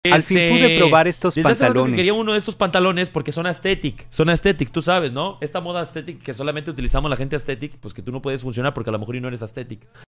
Al fin pude probar estos desde hace rato que pantalones. quería uno de estos pantalones porque son aesthetic, tú sabes, ¿no? Esta moda aesthetic que solamente utilizamos la gente aesthetic, pues que tú no puedes funcionar porque a lo mejor y no eres aesthetic.